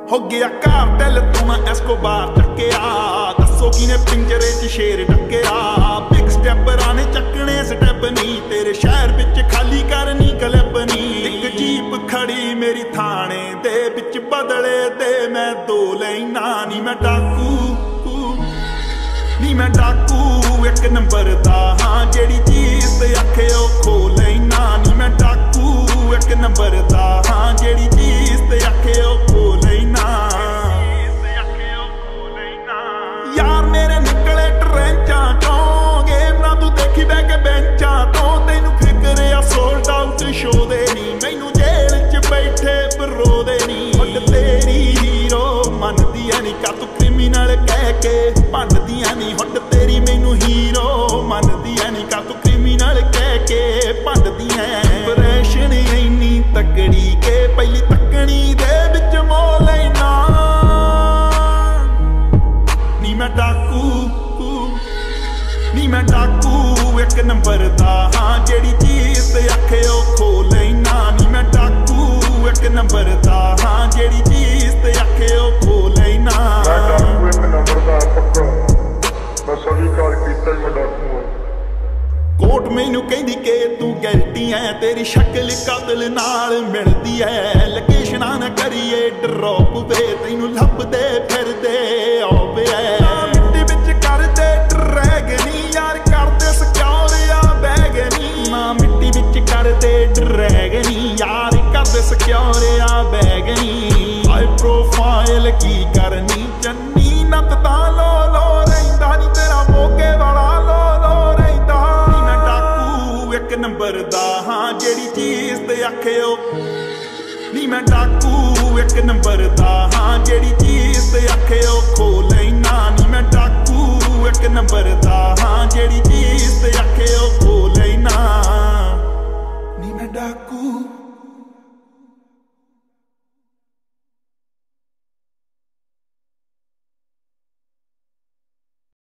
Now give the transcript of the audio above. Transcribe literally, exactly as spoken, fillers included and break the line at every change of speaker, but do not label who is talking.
हो गया कार्टेल तू मैं एस्कोबार टक्केया दसो किने पिंजरे च शेर टक्केया बिग स्टेपर आने चकने स्टेप नी तेरे शहर विच खाली करनी क्लिप नी एक जीप खड़ी मेरी थाने दे विच बदले दे मैं दो लेना नी मैं डाकू नी मैं डाकू एक नंबर दा हाँ जेड़ी चीज ते आखे ओ खो लेना नी मैं डाकू एक नंबर दा हाँ जेड़ी चीज ते आखे ओ खो लेना यार मेरे निकले ट्रेंचा चों गेम ना तू देखी बैक बेंचा तो तेनू फिक्र आ सोल्ड आउट शो दे नी मैनू जेल च बैठे बरो दे नी हुड तेरी हीरो मनदी ऐ नी का तू क्रिमिनल कह के भंडदी ऐ नी हुड तेरी मैनू हीरो मनदी ऐ नी का तू क्रिमिनल कह के भंडदी ऐ इंप्रेशन इन्नी तकड़ी के पहली तकनी दे विच मोह लेना नी मैं डाकू नी मैं डाकू एक नंबर दा हाँ जेड़ी चीज ते आखे ओ खो लेना नी मैं डाकू एक नंबर दा हाँ जेड़ी चीज ते आखे ओ खो लेना
मैं डाकू एक नंबर दा पक्का मैं स्वीकार कीता मैं डाकू हां
कोट मैनू कहंदी के तू गलती है तेरी शक्ल कातल नाल मिलदी है लोकेशना न करिए ड्रॉप वे तैनू लभदे फिरदे आवे मिट्टी विच करदे ड्रैगनी यार करदे सिक्योर आ बैगनी ना मिट्टी विच करदे ड्रैगनी यार करदे सिक्योर आ बैगनी हाई प्रोफाइल की करनी चन्नी नत ता लो लो रहिंदा नी तेरा मोगे वाला लो लो रहिंदा एक नंबर दा हाँ जेड़ी चीज ते आखे ओ नी मैं डाकू एक नंबर दा हाँ जेड़ी चीज ते आखे ओ खो लेना नी मैं डाकू एक नंबर दा हाँ जेड़ी चीज ते आखे ओ खो लेना नी मैं डाकू।